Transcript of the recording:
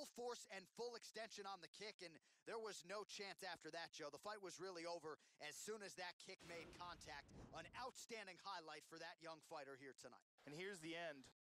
force and full extension on the kick, and there was no chance after that, Joe. The fight was really over as soon as that kick made contact. An outstanding highlight for that young fighter here tonight. And here's the end.